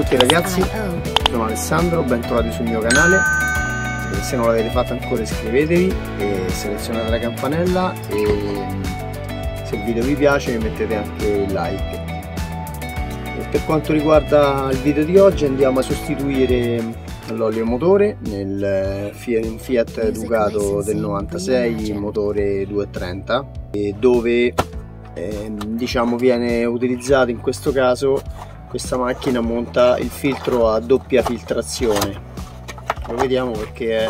tutti ragazzi, sono Alessandro, bentrovati sul mio canale. Se non l'avete fatto ancora iscrivetevi e selezionate la campanella, e se il video vi piace mettete anche il like. E per quanto riguarda il video di oggi, andiamo a sostituire l'olio motore nel Fiat Ducato del 96 motore 230, dove diciamo viene utilizzato in questo caso. Questa macchina monta il filtro a doppia filtrazione, lo vediamo perché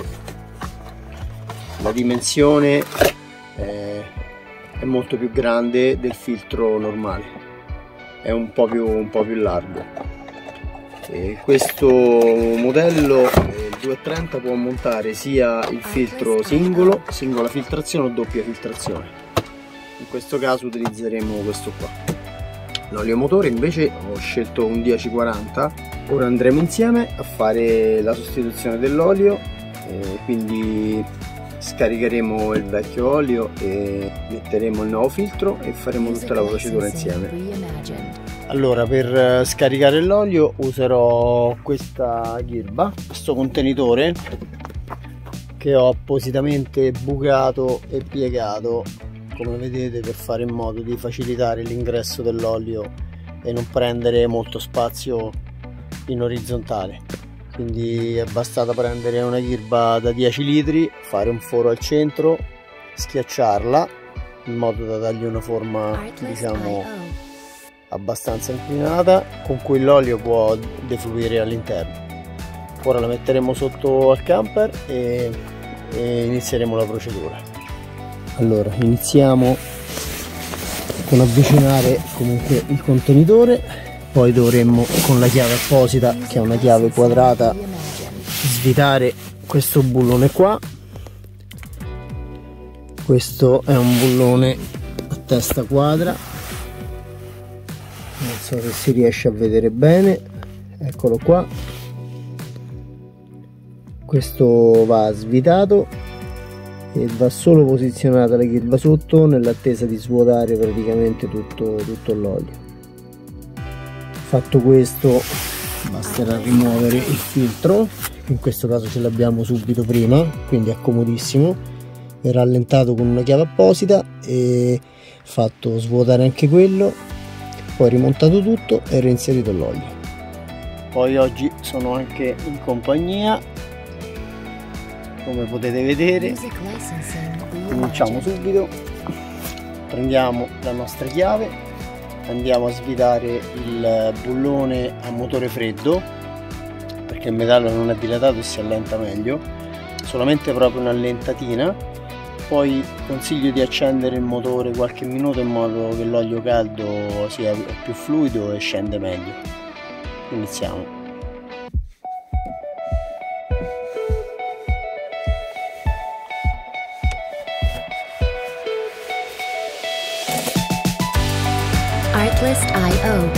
la dimensione è molto più grande del filtro normale, è un po' più largo. Questo modello, il 230, può montare sia il filtro singola filtrazione o doppia filtrazione. In questo caso utilizzeremo questo qua. L'olio motore invece ho scelto un 1040. Ora andremo insieme a fare la sostituzione dell'olio, quindi scaricheremo il vecchio olio e metteremo il nuovo filtro e faremo tutta la procedura insieme. Allora, per scaricare l'olio userò questa ghirba, questo contenitore che ho appositamente bucato e piegato, come vedete, per fare in modo di facilitare l'ingresso dell'olio e non prendere molto spazio in orizzontale. Quindi è bastata prendere una ghirba da 10 litri, fare un foro al centro, schiacciarla in modo da dargli una forma, diciamo, abbastanza inclinata, con cui l'olio può defluire all'interno. Ora la metteremo sotto al camper e inizieremo la procedura. Allora, iniziamo con avvicinare comunque il contenitore, poi dovremmo con la chiave apposita, che è una chiave quadrata, svitare questo bullone qua. Questo è un bullone a testa quadra, non so se si riesce a vedere bene, eccolo qua. Questo va svitato e va solo posizionata la ghirba sotto nell'attesa di svuotare praticamente tutto l'olio. Fatto questo, basterà rimuovere il filtro, in questo caso ce l'abbiamo subito prima, quindi è comodissimo. È rallentato con una chiave apposita e fatto svuotare anche quello, poi rimontato tutto e reinserito l'olio. Poi oggi sono anche in compagnia, come potete vedere. Cominciamo subito, prendiamo la nostra chiave, andiamo a svitare il bullone a motore freddo, perché il metallo non è dilatato e si allenta meglio, solamente proprio un'allentatina. Poi consiglio di accendere il motore qualche minuto in modo che l'olio caldo sia più fluido e scende meglio. Iniziamo. Artlist.io.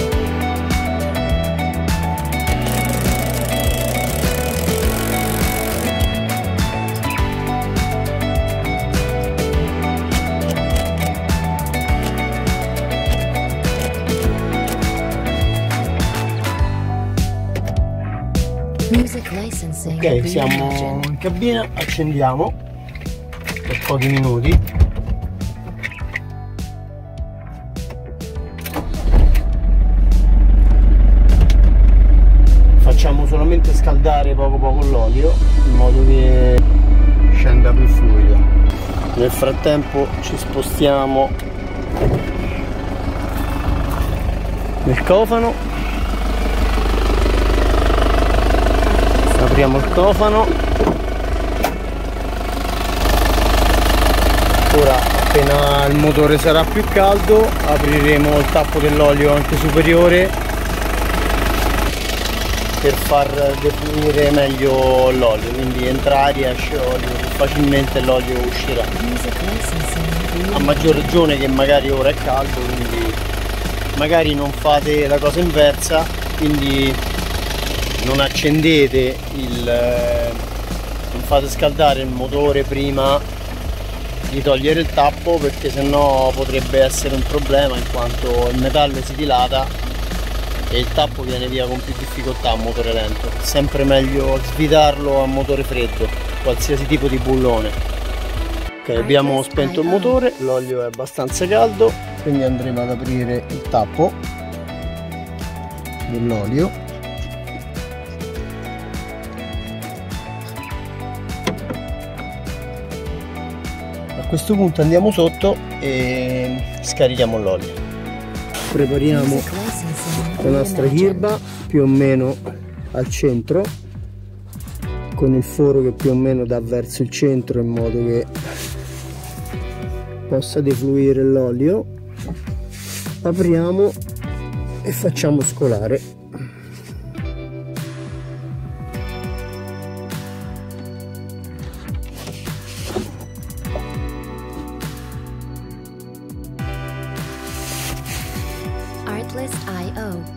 Ok, siamo in cabina, accendiamo per pochi minuti. Facciamo solamente scaldare poco l'olio in modo che scenda più fluido. Nel frattempo ci spostiamo nel cofano, apriamo il cofano. Ora, appena il motore sarà più caldo, apriremo il tappo dell'olio anche superiore per far defluire meglio l'olio, quindi entra aria, esce olio, facilmente l'olio uscirà. A maggior ragione che magari ora è caldo, quindi magari non fate la cosa inversa, quindi non accendete non fate scaldare il motore prima di togliere il tappo, perché sennò potrebbe essere un problema, in quanto il metallo si dilata e il tappo viene via con più difficoltà a motore lento. È sempre meglio svitarlo a motore freddo, qualsiasi tipo di bullone. Ok, abbiamo spento il motore, l'olio è abbastanza caldo, quindi andremo ad aprire il tappo dell'olio. A questo punto andiamo sotto e scarichiamo l'olio. Prepariamo la nostra ghirba più o meno al centro, con il foro che più o meno dà verso il centro in modo che possa defluire l'olio. Apriamo e facciamo scolare. Artlist.io.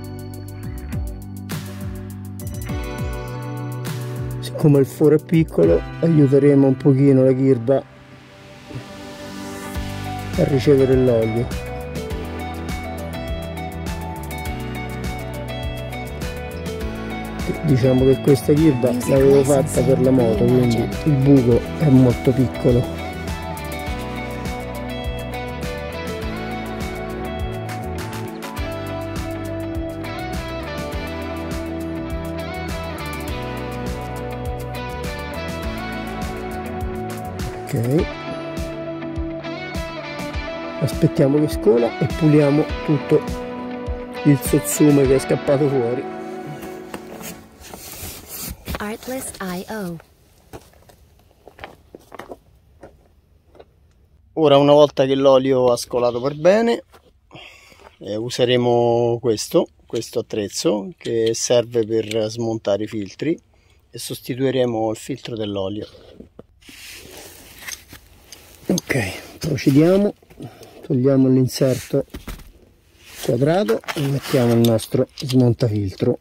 Siccome il foro è piccolo, aiuteremo un pochino la ghirba a ricevere l'olio. Diciamo che questa ghirba l'avevo fatta per la moto, quindi il buco è molto piccolo. Ok, aspettiamo che scola e puliamo tutto il sozzume che è scappato fuori. Artlist.io. Ora, una volta che l'olio ha scolato per bene, useremo questo attrezzo che serve per smontare i filtri e sostituiremo il filtro dell'olio. Ok, procediamo, togliamo l'inserto quadrato e mettiamo il nostro smontafiltro.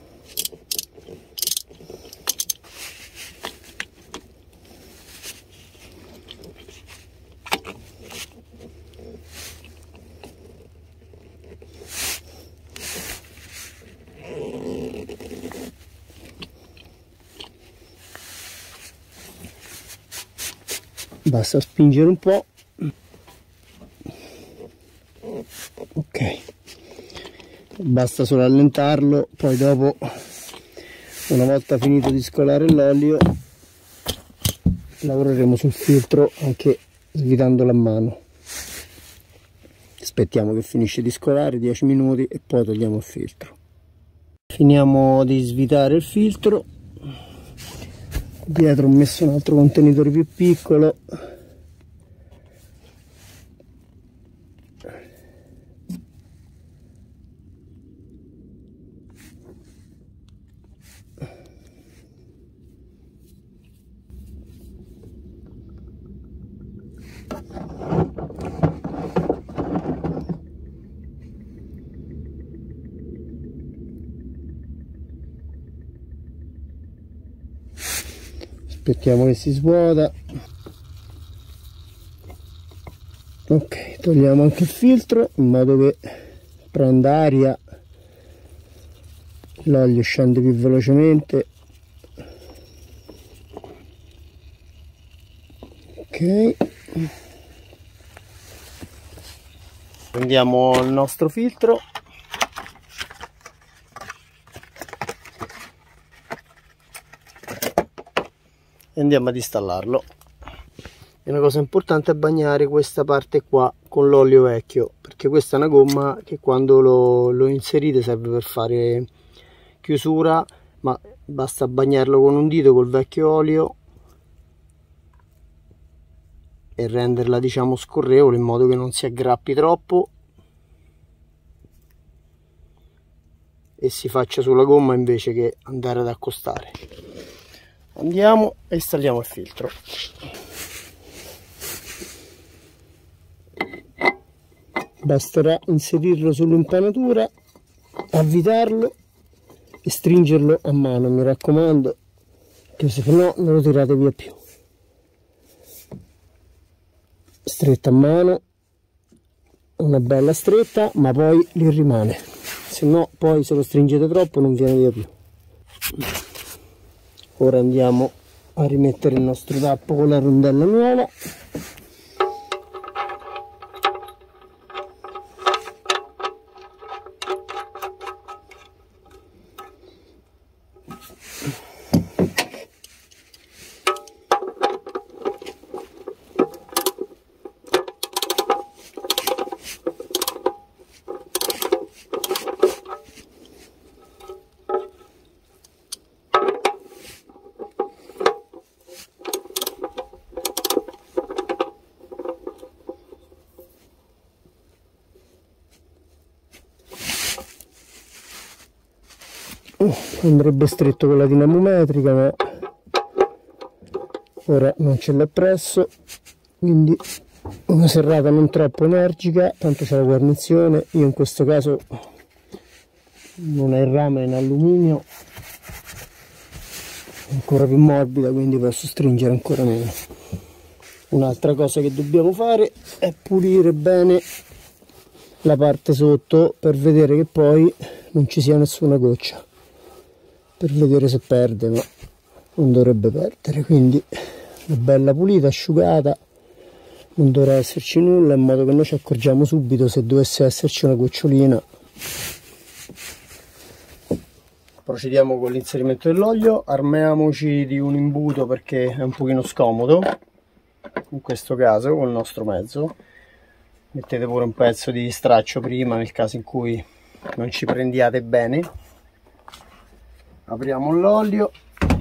Basta spingere un po'. Ok, basta solo allentarlo, poi dopo, una volta finito di scolare l'olio, lavoreremo sul filtro anche svitandolo a mano. Aspettiamo che finisce di scolare 10 minuti e poi togliamo il filtro. Finiamo di svitare il filtro. Dietro ho messo un altro contenitore più piccolo. Aspettiamo che si svuota. Ok, togliamo anche il filtro in modo che prenda aria, l'olio scende più velocemente. Ok, prendiamo il nostro filtro e andiamo ad installarlo. E una cosa importante è bagnare questa parte qua con l'olio vecchio, perché questa è una gomma che quando lo inserite serve per fare chiusura, ma basta bagnarlo con un dito col vecchio olio e renderla, diciamo, scorrevole in modo che non si aggrappi troppo e si faccia sulla gomma invece che andare ad accostare. Andiamo e installiamo il filtro. Basterà inserirlo sull'impanatura, avvitarlo e stringerlo a mano, mi raccomando, che se no non lo tirate via più. Stretta a mano, una bella stretta, ma poi gli rimane. se no poi se lo stringete troppo non viene via più. Ora andiamo a rimettere il nostro tappo con la rondella nuova. Andrebbe stretto con la dinamometrica, ma ora non ce l'ho presso, quindi una serrata non troppo energica, tanto c'è la guarnizione. Io in questo caso non è il rame in alluminio, ancora più morbida, quindi posso stringere ancora meno. Un'altra cosa che dobbiamo fare è pulire bene la parte sotto per vedere che poi non ci sia nessuna goccia, per vedere se perde, ma non dovrebbe perdere. Quindi una bella pulita, asciugata, non dovrà esserci nulla, in modo che noi ci accorgiamo subito se dovesse esserci una gocciolina. Procediamo con l'inserimento dell'olio. Armiamoci di un imbuto perché è un pochino scomodo in questo caso col nostro mezzo. Mettete pure un pezzo di straccio prima nel caso in cui non ci prendiate bene. Apriamo l'olio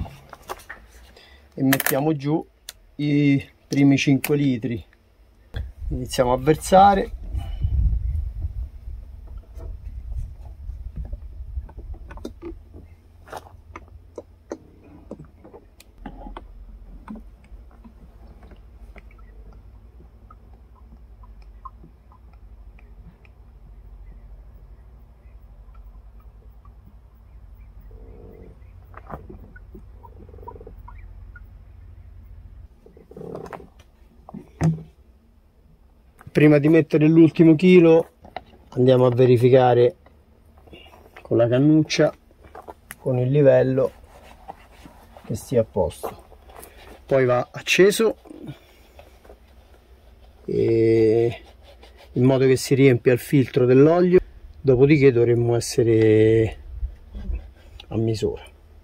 e mettiamo giù i primi 5 litri. Iniziamo a versare. Prima di mettere l'ultimo chilo andiamo a verificare con la cannuccia, con il livello, che stia a posto. Poi va acceso in modo che si riempia il filtro dell'olio, dopodiché dovremmo essere a misura.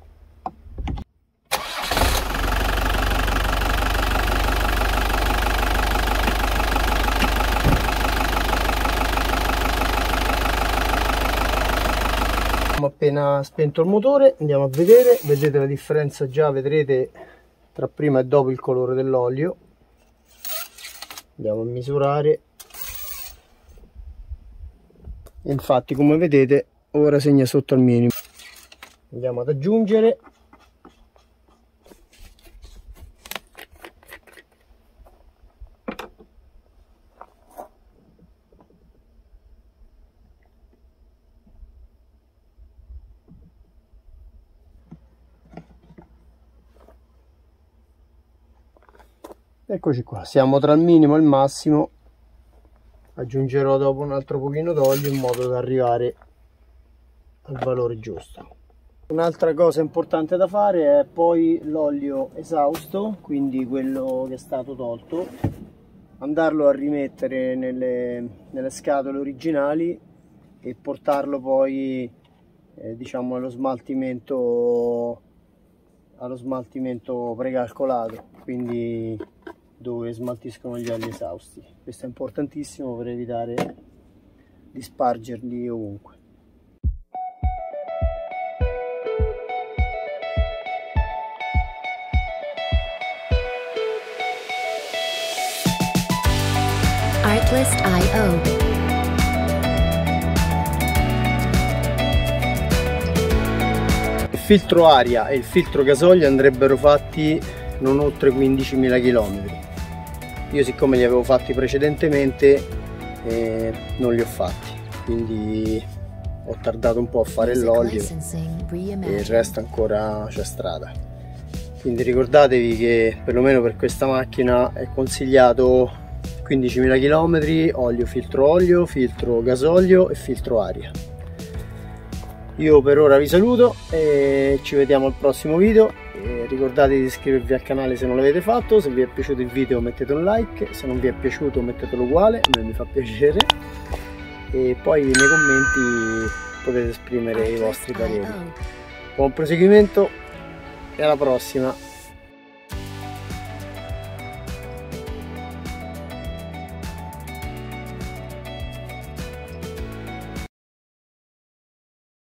Appena spento il motore andiamo a vedere, vedete la differenza già, vedrete tra prima e dopo il colore dell'olio. Andiamo a misurare e infatti come vedete ora segna sotto al minimo. Andiamo ad aggiungere eccoci qua, siamo tra il minimo e il massimo. Aggiungerò dopo un altro pochino d'olio in modo da arrivare al valore giusto. Un'altra cosa importante da fare è poi l'olio esausto, quindi quello che è stato tolto, andarlo a rimettere nelle scatole originali e portarlo poi diciamo allo smaltimento precalcolato, quindi dove smaltiscono gli oli esausti. Questo è importantissimo per evitare di spargerli ovunque. Artlist.io. Il filtro aria e il filtro gasolio andrebbero fatti non oltre 15.000 km. Io siccome li avevo fatti precedentemente non li ho fatti, quindi ho tardato un po' a fare l'olio e il resto ancora c'è strada. Quindi ricordatevi che perlomeno per questa macchina è consigliato 15.000 km, olio, filtro gasolio e filtro aria. Io per ora vi saluto e ci vediamo al prossimo video. Ricordate di iscrivervi al canale se non l'avete fatto. Se vi è piaciuto il video mettete un like, se non vi è piaciuto mettetelo uguale, a me mi fa piacere, e poi nei commenti potete esprimere i vostri pareri. Buon proseguimento e alla prossima!